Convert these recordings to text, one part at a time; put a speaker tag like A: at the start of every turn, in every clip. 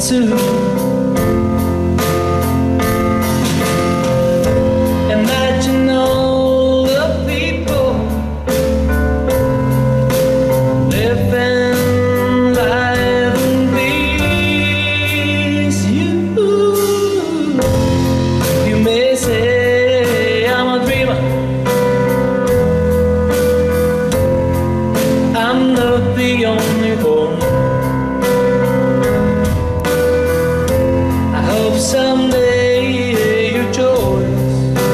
A: too. Imagine all the people living life in peace. You may say I'm a dreamer. I'm not the only one. I hope someday you're joyous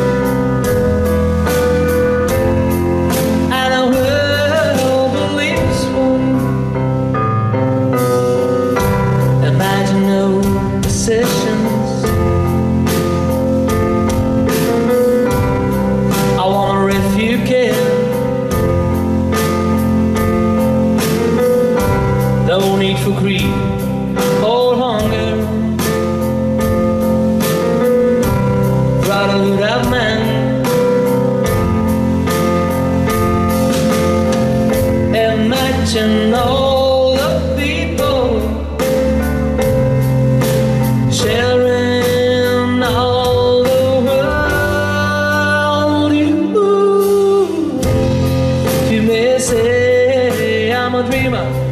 A: and I will believe this one. Imagine no decisions. I wonder if you can. No need for greed or hunger. Brotherhood of man. Imagine all the people sharing all the world. You may say I'm a dreamer.